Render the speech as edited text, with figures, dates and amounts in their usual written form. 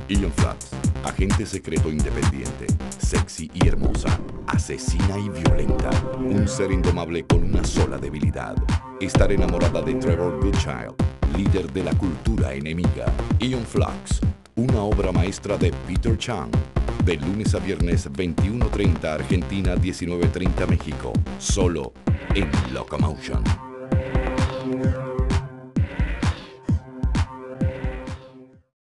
Aeon Flux, agente secreto independiente, sexy y hermosa, asesina y violenta, un ser indomable con una sola debilidad, estar enamorada de Trevor Goodchild, líder de la cultura enemiga. Aeon Flux, una obra maestra de Peter Chang, de lunes a viernes 21:30 Argentina, 19:30 México, solo en Locomotion.